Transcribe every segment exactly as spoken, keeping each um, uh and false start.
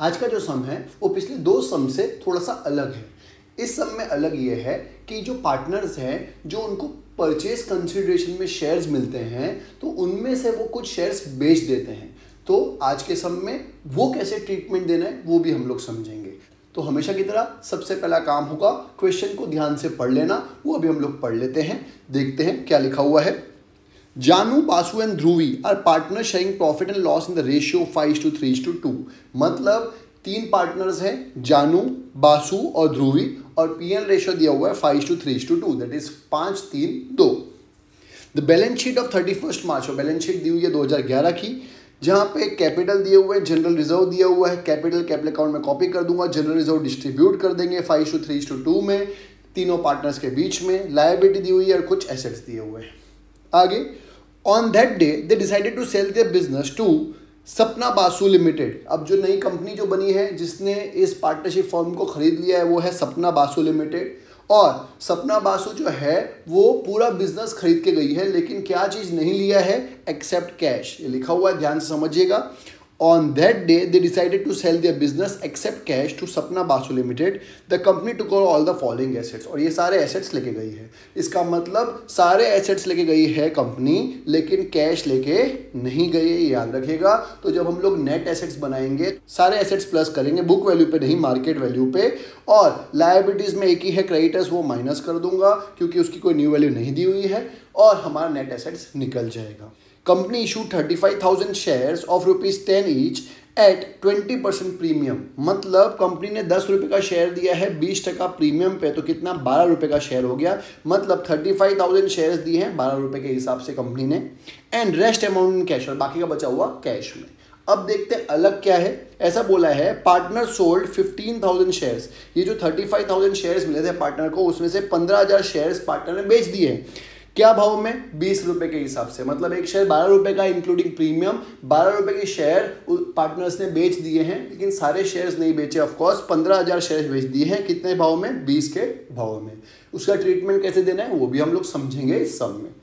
आज का जो सम है वो पिछले दो सम से थोड़ा सा अलग है। इस सम में अलग ये है कि जो पार्टनर्स हैं जो उनको परचेज कंसिडरेशन में शेयर्स मिलते हैं तो उनमें से वो कुछ शेयर्स बेच देते हैं। तो आज के सम में वो कैसे ट्रीटमेंट देना है वो भी हम लोग समझेंगे। तो हमेशा की तरह सबसे पहला काम होगा क्वेश्चन को ध्यान से पढ़ लेना, वो अभी हम लोग पढ़ लेते हैं। देखते हैं क्या लिखा हुआ है। Janu, Basu and Dhruvi are partner sharing profit and loss in the ratio five to three to two. मतलब तीन पार्टनर्स हैं, जानू, बासु और ध्रुवी, और पीएल रेशियो दिया हुआ है five to three to two, that is पाँच तीन दो। The balance sheet of thirty first March, और बैलेंस शीट दी हुई है दो हज़ार ग्यारह की, जहाँ पे कैपिटल दिए हुए हैं, जनरल रिजर्व दिया हुआ है। कैपिटल कैपिटल अकाउंट में कॉपी कर दूंगा, जनरल रिजर्व डिस्ट्रीब्यूट कर देंगे five to three to two में, तीनों पार्टनर्स के बीच में। लायबिलिटी दी हुई है और कुछ एसेट्स दिए हुए हैं। आगे, on that day they decided to sell their business to Sapna Basu limited. अब जो नई कंपनी जो बनी है जिसने इस पार्टनरशिप फर्म को खरीद लिया है वो है सपना बासु लिमिटेड। और सपना बासु जो है वो पूरा बिजनेस खरीद के गई है, लेकिन क्या चीज़ नहीं लिया है, एक्सेप्ट कैश। ये लिखा हुआ है, ध्यान से समझिएगा। On that day, they decided to sell their business except cash to Sapna Basu Limited. The company took over all the following assets. और ये सारे assets लेके गई है। इसका मतलब सारे assets लेके गई है कंपनी, लेकिन कैश लेके नहीं गई है, याद रखिएगा। तो जब हम लोग नेट एसेट्स बनाएंगे, सारे assets प्लस करेंगे, बुक वैल्यू पे नहीं, मार्केट वैल्यू पे। और लायबिलिटीज में एक ही है, क्रेडिटर्स, वो माइनस कर दूंगा क्योंकि उसकी कोई न्यू वैल्यू नहीं दी हुई है, और हमारा नेट एसेट्स निकल जाएगा। Company issue thirty five thousand shares of rupees ten each at twenty percent premium. मतलब कंपनी ने दस रुपये का शेयर दिया है बीस टका प्रीमियम पे, तो कितना, बारह रुपये का शेयर हो गया। मतलब थर्टी फाइव थाउजेंड शेयर्स दिए हैं बारह रुपये के हिसाब से कंपनी ने, and rest amount in cash, और बाकी का बचा हुआ कैश में। अब देखते हैं अलग क्या है। ऐसा बोला है partner sold fifteen thousand shares. ये जो थर्टी फाइव थाउजेंड शेयर्स मिले थे पार्टनर को, उसमें से पंद्रह हज़ार शेयर्स पार्टनर ने बेच दिए हैं। क्या भाव में, बीस रुपए के हिसाब से। मतलब एक शेयर बारह रुपए का इंक्लूडिंग प्रीमियम, बारह रुपए के शेयर पार्टनर्स ने बेच दिए हैं, लेकिन सारे शेयर्स नहीं बेचे ऑफ कोर्स, पंद्रह हजार शेयर बेच दिए हैं। कितने भाव में, बीस के भाव में। उसका ट्रीटमेंट कैसे देना है वो भी हम लोग समझेंगे इस सम में।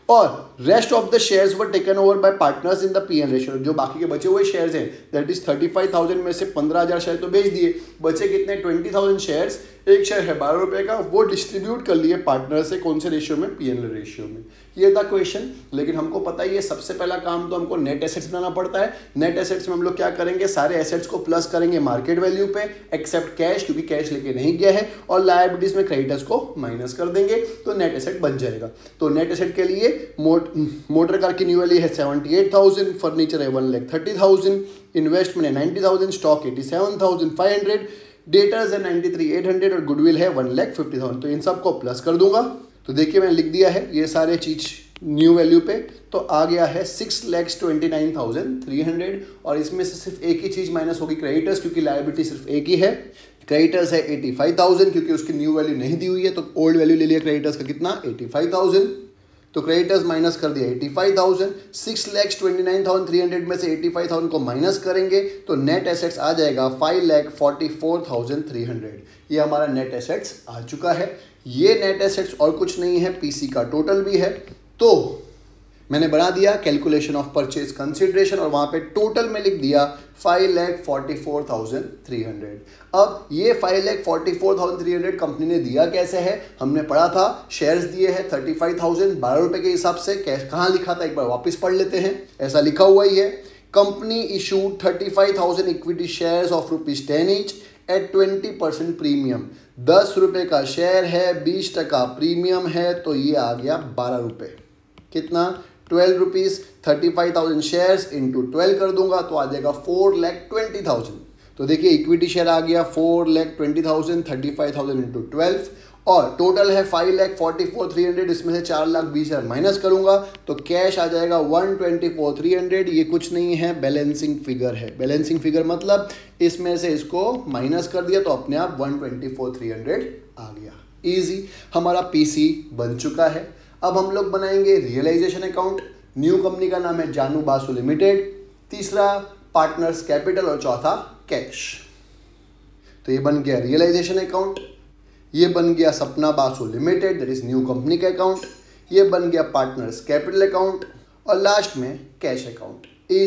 और rest of the shares were taken over by partners in the PL ratio. जो बाकी के बचे हुए शेयर्स हैं, that is thirty five thousand में से पंद्रह हजार शेयर तो बेच दिए, बचे कितने, ट्वेंटी थाउजेंड शेयर्स। एक शेयर है बारह रुपए का, वो डिस्ट्रीब्यूट कर लिए पार्टनर से, कौन से रेशियो में, पीएल रेशियो में। ये था क्वेश्चन। लेकिन हमको पता ही है सबसे पहला काम तो हमको नेट एसेट्स बनाना पड़ता है। नेट एसेट्स में हम लोग क्या करेंगे, सारे एसेट्स को प्लस करेंगे मार्केट वैल्यू पे, एक्सेप्ट कैश क्योंकि कैश लेके नहीं गया है, और लायबिलिटीज में क्रेडिटर्स को माइनस कर देंगे तो नेट एसेट बन जाएगा। तो नेट एसेट के लिए मोट मोटर कार की न्यू वैल्यू है सेवेंटी एट थाउजेंड, फर्नीचर है one lakh thirty thousand, investment है ninety thousand, stock eighty seven thousand five hundred, debtors है नाइन्टी थ्री एट हंड्रेड, और गुडविल है वन लैख फिफ्टी थाउजेंड। तो इन सबको प्लस कर दूंगा। तो देखिए मैंने लिख दिया है ये सारे चीज न्यू वैल्यू पे, तो आ गया है six lakhs twenty nine thousand three hundred. और इसमें से सिर्फ एक ही चीज माइनस होगी, क्रेडिटर्स, क्योंकि लायबिलिटी सिर्फ एक ही है। क्रेडिटर्स है एटी फाइव थाउजेंड क्योंकि उसकी न्यू वैल्यू नहीं दी हुई है, तो ओल्ड वैल्यू ले लिया क्रेडिटर्स का, कितना, एटी फाइव थाउजेंड। तो क्रेडिटर्स माइनस कर दिया eighty five thousand, six lakhs twenty nine thousand three hundred में से एटी फाइव थाउजेंड को माइनस करेंगे तो नेट एसेट्स आ जाएगा five lakh forty four thousand three hundred. ये हमारा नेट एसेट्स आ चुका है। ये नेट एसेट्स और कुछ नहीं है, पीसी का टोटल भी है। तो मैंने बना दिया कैलकुलेशन ऑफ परचेज कंसिडरेशन, और वहां पे टोटल में लिख दिया five lakh forty four thousand three hundred. अब ये five lakh forty four thousand three hundred company ने दिया कैसे है, हमने पढ़ा था, शेयर्स दिए हैं थर्टी फाइव थाउजेंड बारह रुपए के हिसाब से। कैश कहाँ लिखा था, एक बार वापस पढ़ लेते हैं। ऐसा लिखा हुआ ही है, company issued thirty five thousand equity shares of rupees ten each at twenty percent premium. दस रुपए का शेयर है, बीस टका प्रीमियम है, तो ये आ गया बारह रुपए। कितना, twelve rupees, thirty five thousand shares into twelve कर दूंगा तो आ जाएगा फोर लैख ट्वेंटी थाउजेंड। तो देखिए इक्विटी शेयर आ गया four lakh twenty thousand, thirty five thousand into twelve, और टोटल है five lakh forty four three hundred. इसमें से चार लाख बीस हज़ार माइनस करूंगा तो कैश आ जाएगा one twenty four three hundred. ये कुछ नहीं है, बैलेंसिंग फिगर है। बैलेंसिंग फिगर मतलब इसमें से इसको माइनस कर दिया तो अपने आप one twenty four three hundred आ गया। इजी, हमारा पीसी बन चुका है। अब हम लोग बनाएंगे रियलाइजेशन अकाउंट। न्यू कंपनी का नाम है जानू बासु लिमिटेड, तीसरा पार्टनर्स कैपिटल, और चौथा कैश। तो ये बन गया रियलाइजेशन अकाउंट, ये बन गया Sapna Basu limited, that is new company का अकाउंट, ये बन गया पार्टनर्स कैपिटल अकाउंट, और लास्ट में कैश अकाउंट। इजी।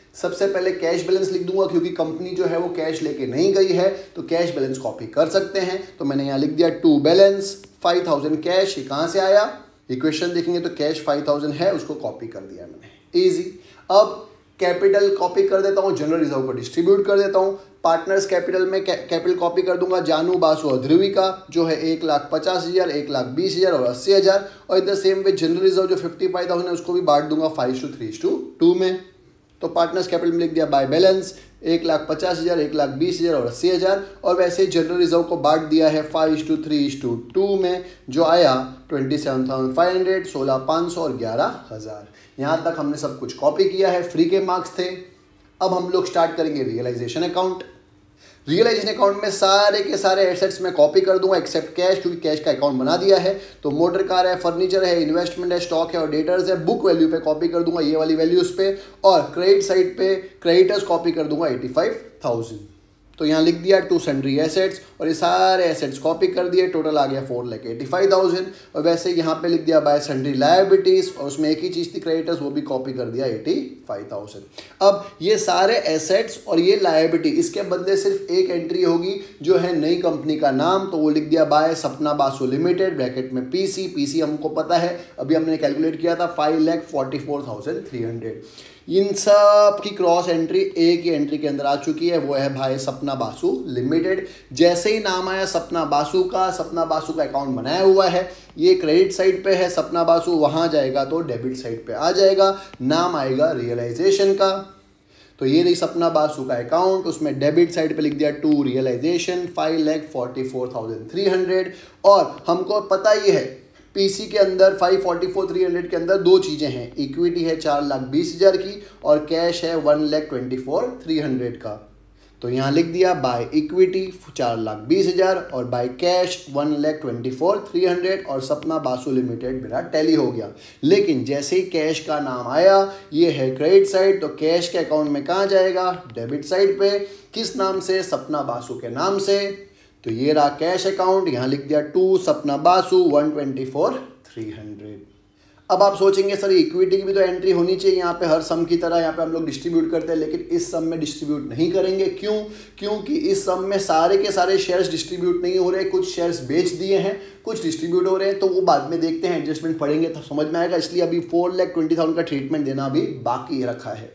सबसे पहले कैश बैलेंस लिख दूंगा क्योंकि कंपनी जो है वो कैश लेके नहीं गई है, तो कैश बैलेंस कॉपी कर सकते हैं। तो मैंने यहाँ लिख दिया to balance five thousand cash. ये कहाँ से आया, इक्वेशन देखेंगे तो कैश फाइव थाउजेंड है, उसको कॉपी कर दिया मैंने, इजी। अब कैपिटल कॉपी कर देता हूँ, जनरल रिजर्व को डिस्ट्रीब्यूट कर देता हूँ। पार्टनर्स कैपिटल में कैपिटल कॉपी कर दूंगा, जानू, बासु और ध्रुवी का जो है एक लाख पचास हज़ार, एक लाख बीस हज़ार और अस्सी हज़ार। और in the same way general reserve जो फिफ्टी फाइव थाउजेंड है उसको भी बांट दूंगा five to three to two में। तो पार्टनर्स कैपिटल में लिख दिया बाय बैलेंस एक लाख पचास हज़ार, एक लाख बीस हज़ार और अस्सी हज़ार। और वैसे ही जनरल रिजर्व को बांट दिया है five to three to two में, जो आया twenty seven thousand five hundred, सोलह पाँच सौ और ग्यारह हज़ार। यहाँ तक हमने सब कुछ कॉपी किया है, फ्री के मार्क्स थे। अब हम लोग स्टार्ट करेंगे रियलाइजेशन अकाउंट। रियलाइजेशन अकाउंट में सारे के सारे एसेट्स में कॉपी कर दूंगा एक्सेप्ट कैश, क्योंकि कैश का अकाउंट बना दिया है। तो मोटर कार है, फर्नीचर है, इन्वेस्टमेंट है, स्टॉक है और डेटर्स है। बुक वैल्यू पे कॉपी कर दूंगा ये वाली वैल्यूज पे, और क्रेडिट साइड पे क्रेडिटर्स कॉपी कर दूंगा एटी फाइव थाउजेंड। तो यहाँ लिख दिया टू सन्ड्री एसेट्स और ये सारे एसेट्स कॉपी कर दिए, टोटल आ गया four lakh eighty five thousand. और वैसे यहाँ पे लिख दिया बाय सन्ड्री लायबिलिटीज और उसमें एक ही चीज़ थी क्रेडिटर्स, वो भी कॉपी कर दिया एटी फाइव थाउजेंड। अब ये सारे एसेट्स और ये लायबिलिटी, इसके बदले सिर्फ एक एंट्री होगी जो है नई कंपनी का नाम, तो वो लिख दिया by Sapna Basu limited bracket में पीसी। पीसी हमको पता है, अभी हमने कैलकुलेट किया था five lakh forty four thousand three hundred. इन सब की क्रॉस एंट्री एक ही एंट्री के अंदर आ चुकी है, वो है भाई सपना बासु लिमिटेड। जैसे ही नाम आया सपना बासु का, सपना बासु का अकाउंट बनाया हुआ है, ये क्रेडिट साइड पे है सपना बासु, वहाँ जाएगा तो डेबिट साइड पे आ जाएगा, नाम आएगा रियलाइजेशन का। तो ये रही सपना बासु का अकाउंट, उसमें डेबिट साइड पे लिख दिया to realisation five lakh forty four thousand three hundred. और हमको पता ही है पीसी के अंदर five forty four three hundred के अंदर दो चीज़ें हैं, इक्विटी है चार लाख बीस हज़ार की और कैश है one lakh twenty four three hundred का। तो यहाँ लिख दिया बाय इक्विटी चार लाख बीस हज़ार और by cash one lakh twenty four three hundred और सपना बासु लिमिटेड मेरा टैली हो गया। लेकिन जैसे ही कैश का नाम आया, ये है क्रेडिट साइड, तो कैश के अकाउंट में कहाँ जाएगा, डेबिट साइड पे। किस नाम से, सपना बासु के नाम से। तो ये रहा कैश अकाउंट, यहाँ लिख दिया to Sapna Basu one twenty four three hundred. अब आप सोचेंगे सर इक्विटी की भी तो एंट्री होनी चाहिए यहाँ पे, हर सम की तरह यहाँ पे हम लोग डिस्ट्रीब्यूट करते हैं, लेकिन इस सम में डिस्ट्रीब्यूट नहीं करेंगे। क्यों? क्योंकि इस सम में सारे के सारे शेयर्स डिस्ट्रीब्यूट नहीं हो रहे, कुछ शेयर्स बेच दिए हैं, कुछ डिस्ट्रीब्यूट हो रहे हैं, तो वो बाद में देखते हैं, एडजस्टमेंट पढ़ेंगे तो समझ में आएगा। इसलिए अभी फोर लैख ट्वेंटी थाउजेंड का ट्रीटमेंट देना अभी बाकी रखा है।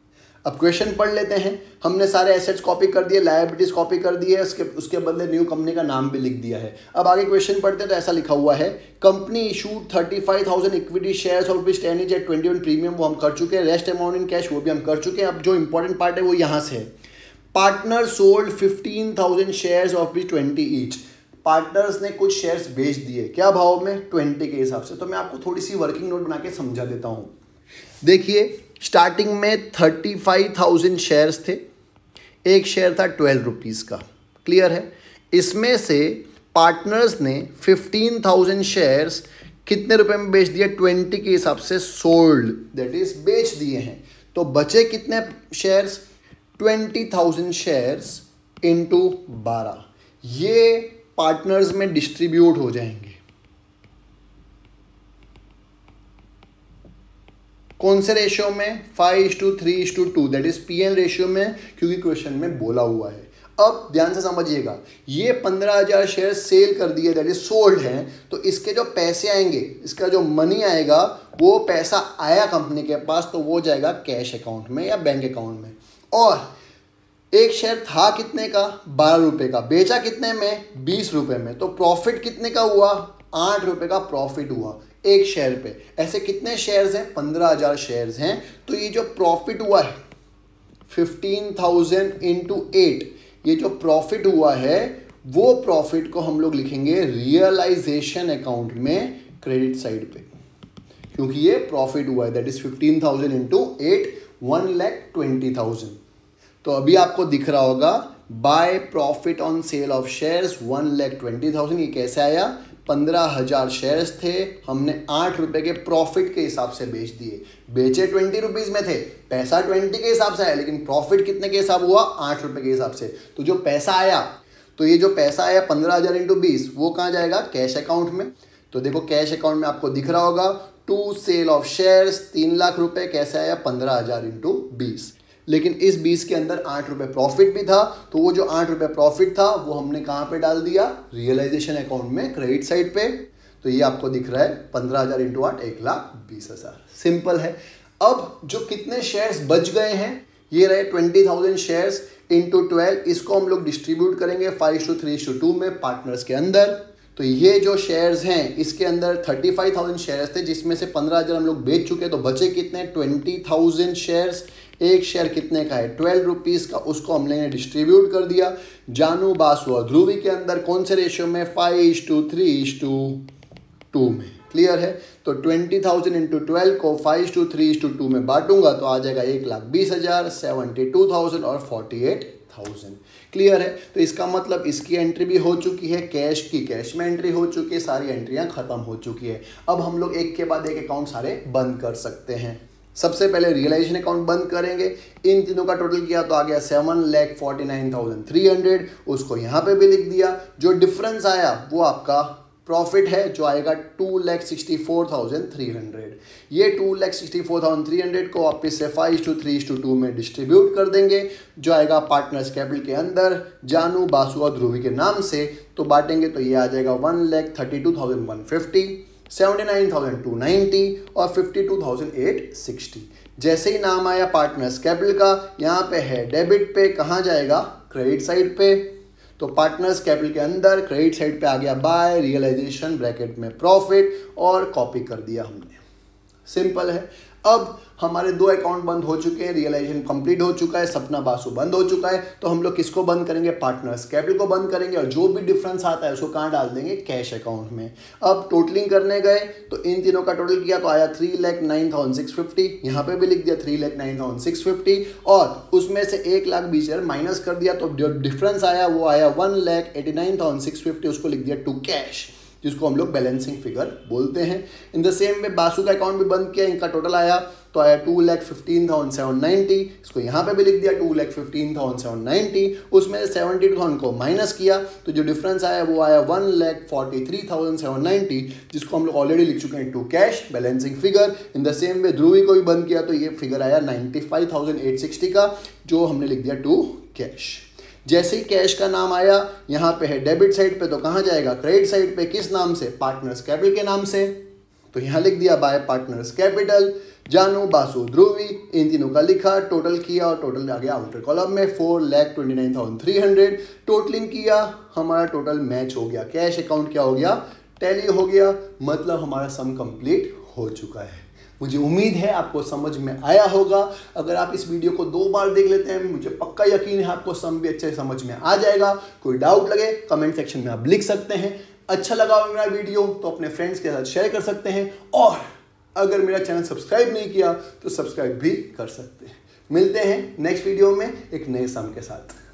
अब क्वेश्चन पढ़ लेते हैं। हमने सारे एसेट्स कॉपी कर दिए, लायबिलिटीज कॉपी कर दी है, उसके उसके बदले न्यू कंपनी का नाम भी लिख दिया है। अब आगे क्वेश्चन पढ़ते हैं तो ऐसा लिखा हुआ है, company issued thirty five thousand equity shares और which ten is at twenty one premium, वो हम कर चुके हैं। रेस्ट अमाउंट इन कैश वो भी हम कर चुके हैं। अब जो इंपॉर्टेंट पार्ट है वो यहाँ से है, partner sold fifteen thousand shares of which twenty each. Partners ने कुछ शेयर्स बेच दिए, क्या भाव में, ट्वेंटी के हिसाब से। तो मैं आपको थोड़ी सी वर्किंग नोट बना के समझा देता हूँ। देखिए स्टार्टिंग में थर्टी फाइव थाउजेंड शेयर्स थे, एक शेयर था ट्वेल्व रुपीज़ का, क्लियर है। इसमें से पार्टनर्स ने फिफ्टीन थाउजेंड शेयर्स कितने रुपए में बेच दिया, ट्वेंटी के हिसाब से सोल्ड, दैट इज बेच दिए हैं। तो बचे कितने shares, twenty thousand shares into बारह, ये पार्टनर्स में डिस्ट्रीब्यूट हो जाएंगे। कौन से रेशियो में, five to three to two, that is P N ratio में, क्योंकि क्वेश्चन में बोला हुआ है। अब ध्यान से समझिएगा, ये पंद्रह हजार शेयर सेल कर दिए, दैट इज सोल्ड हैं, तो इसके जो पैसे आएंगे, इसका जो मनी आएगा, वो पैसा आया कंपनी के पास, तो वो जाएगा कैश अकाउंट में या बैंक अकाउंट में। और एक शेयर था कितने का, बारह रुपए का, बेचा कितने में, बीस रुपए में, तो प्रॉफिट कितने का हुआ, आठ रुपए का प्रॉफिट हुआ एक शेयर पे। ऐसे कितने शेयर्स हैं, पंद्रह हजार शेयर्स हैं, तो ये जो प्रॉफिट हुआ है फिफ्टीन थाउजेंड इंटू एट, ये जो प्रॉफिट हुआ है वो प्रॉफिट को हम लोग लिखेंगे रियलाइजेशन अकाउंट में क्रेडिट साइड पे, क्योंकि ये प्रॉफिट हुआ है, that is fifteen thousand into eight, one lakh twenty thousand. तो अभी आपको दिख रहा होगा by profit on sale of shares one lakh twenty thousand. ये कैसे आया, पंद्रह हजार शेयर्स थे, हमने आठ रुपए के प्रॉफिट के हिसाब से बेच दिए। बेचे ट्वेंटी रुपीज में थे, पैसा ट्वेंटी के हिसाब से आया, लेकिन प्रॉफिट कितने के हिसाब हुआ, आठ रुपए के हिसाब से। तो जो पैसा आया, तो ये जो पैसा आया पंद्रह हजार इंटू बीस, वो कहाँ जाएगा, कैश अकाउंट में। तो देखो कैश अकाउंट में आपको दिख रहा होगा टू सेल ऑफ शेयर्स तीन लाख रुपए, कैसे आया, पंद्रह हजार इंटू बीस। लेकिन इस बीस के अंदर आठ रुपये प्रॉफिट भी था, तो वो जो आठ रुपये प्रॉफिट था वो हमने कहाँ पे डाल दिया, रियलाइजेशन अकाउंट में क्रेडिट साइड पे। तो ये आपको दिख रहा है पंद्रह हज़ार इंटू आठ एक लाख बीस हज़ार। सिंपल है। अब जो कितने शेयर्स बच गए हैं, ये रहे twenty thousand shares into twelve, इसको हम लोग डिस्ट्रीब्यूट करेंगे five to three to two में पार्टनर्स के अंदर। तो ये जो शेयर्स हैं इसके अंदर थर्टी फाइव थाउजेंड शेयर्स थे, जिसमें से पंद्रह हज़ार हम लोग बेच चुके हैं, तो बचे कितने, ट्वेंटी थाउजेंड शेयर्स। एक शेयर कितने का है, ट्वेल्व रुपीज़ का, उसको हमने डिस्ट्रीब्यूट कर दिया जानू, बासु और ध्रुवी के अंदर। कौन से रेशियो में, five is to three is to two में। क्लियर है। तो ट्वेंटी थाउजेंड इंटू ट्वेल्व को five to three to two में बांटूंगा तो आ जाएगा एक लाख बीस हज़ार, सेवेंटी टू थाउजेंड और फोर्टी एट थाउजेंड। क्लियर है। तो इसका मतलब इसकी एंट्री भी हो चुकी है, कैश की कैश में एंट्री हो चुकी है, सारी एंट्रियां खत्म हो चुकी है। अब हम लोग एक के बाद एक अकाउंट सारे बंद कर सकते हैं। सबसे पहले रियलाइजेशन अकाउंट बंद करेंगे। इन तीनों का टोटल किया तो आ गया seven lakh forty nine thousand three hundred, उसको यहाँ पे भी लिख दिया। जो डिफरेंस आया वो आपका प्रॉफिट है, जो आएगा two lakh sixty four thousand three hundred. ये two lakh sixty four thousand three hundred को वापस से five to three to two में डिस्ट्रीब्यूट कर देंगे, जो आएगा पार्टनर्स कैपिटल के अंदर जानू, बासु और ध्रुवी के नाम से। तो बांटेंगे तो ये आ जाएगा one lakh thirty two thousand one fifty, seventy nine thousand two ninety और fifty two thousand eight sixty. जैसे ही नाम आया पार्टनर्स कैपिटल का, यहाँ पे है डेबिट पे, कहाँ जाएगा, क्रेडिट साइड पे। तो पार्टनर्स कैपिटल के अंदर क्रेडिट साइड पे आ गया बाय, रियलाइजेशन ब्रैकेट में प्रॉफिट, और कॉपी कर दिया हमने। सिंपल है। अब हमारे दो अकाउंट बंद हो चुके हैं, रियलाइजेशन कंप्लीट हो चुका है, सपना बासु बंद हो चुका है। तो हम लोग किसको बंद करेंगे, पार्टनर्स कैपिटल को बंद करेंगे, और जो भी डिफरेंस आता है उसको कहाँ डाल देंगे, कैश अकाउंट में। अब टोटलिंग करने गए तो इन तीनों का टोटल किया तो आया three lakh nine thousand six fifty, यहाँ पे भी लिख दिया three lakh nine thousand six fifty, और उसमें से एक लाख बीस हज़ार माइनस कर दिया, तो जो डिफरेंस आया वो आया one lakh eighty nine thousand six fifty, उसको लिख दिया टू कैश, जिसको हम लोग बैलेंसिंग फिगर बोलते हैं। In the same way Basu का अकाउंट भी बंद किया, इनका टोटल आया तो आया two lakh fifteen thousand seven ninety, इसको यहाँ पे भी लिख दिया two lakh fifteen thousand seven ninety, उसमें सेवेंटी टू थाउजेंड को माइनस किया तो जो डिफरेंस आया वो आया one lakh forty three thousand seven ninety, जिसको हम लोग ऑलरेडी लिख चुके हैं to cash, balancing figure. In the same way Dhruvi को भी बंद किया तो ये फिगर आया ninety five thousand eight sixty का, जो हमने लिख दिया टू कैश। जैसे ही कैश का नाम आया, यहाँ पे है डेबिट साइड पे, तो कहाँ जाएगा, क्रेडिट साइड पे, किस नाम से, पार्टनर्स कैपिटल के नाम से। तो यहाँ लिख दिया बाय पार्टनर्स कैपिटल, जानू, बासु, ध्रुवी, इन तीनों का लिखा, टोटल किया और टोटल आ गया आउटर कॉलम में four lakh twenty nine thousand three hundred. Totalling किया, हमारा टोटल मैच हो गया, कैश अकाउंट क्या हो गया, टैली हो गया, मतलब हमारा सम कंप्लीट हो चुका है। मुझे उम्मीद है आपको समझ में आया होगा। अगर आप इस वीडियो को दो बार देख लेते हैं, मुझे पक्का यकीन है आपको सम भी अच्छे समझ में आ जाएगा। कोई डाउट लगे कमेंट सेक्शन में आप लिख सकते हैं। अच्छा लगा हो मेरा वीडियो तो अपने फ्रेंड्स के साथ शेयर कर सकते हैं, और अगर मेरा चैनल सब्सक्राइब नहीं किया तो सब्सक्राइब भी कर सकते हैं। मिलते हैं नेक्स्ट वीडियो में एक नए सम के साथ।